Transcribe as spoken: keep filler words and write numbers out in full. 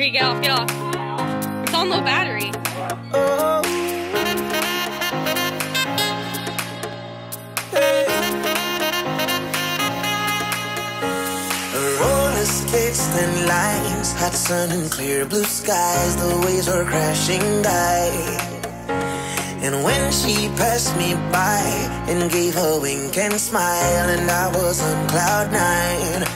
Okay, get off, get off. It's on low battery. Oh. Hey. Roller skates, thin lines, hot sun and clear blue skies. The waves were crashing by. And when she passed me by and gave a wink and smile, and I was on cloud nine,